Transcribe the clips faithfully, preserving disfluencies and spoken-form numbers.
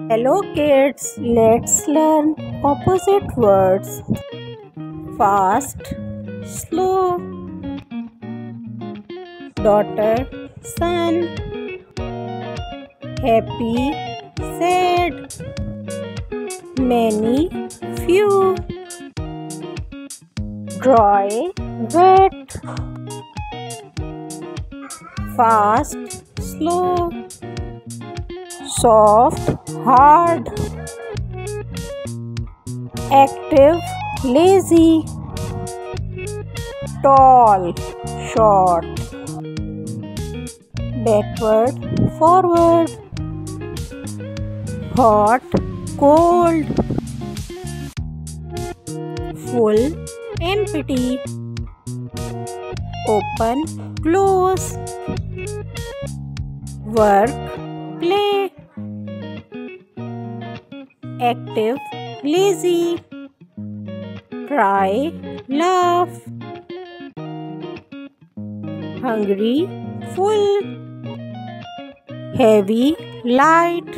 Hello kids, let's learn opposite words. Fast, slow. Daughter, son. Happy, sad. Many, few. Dry, wet. Fast, slow. Soft, hard. Active, lazy. Tall, short. Backward, forward. Hot, cold. Full, empty. Open, close. Work, play. Active, lazy. Cry, laugh. Hungry, full. Heavy, light.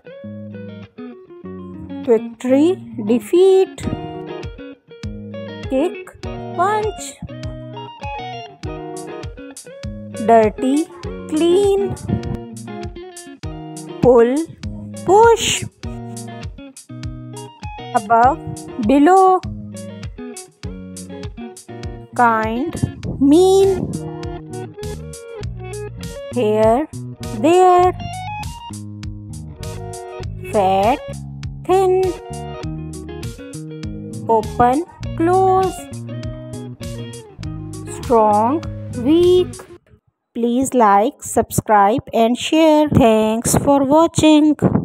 Victory, defeat. Kick, punch. Dirty, clean. Pull, push. Above, below. Kind, mean. Here, there. Fat, thin. Open, close. Strong, weak. Please like, subscribe and share. Thanks for watching.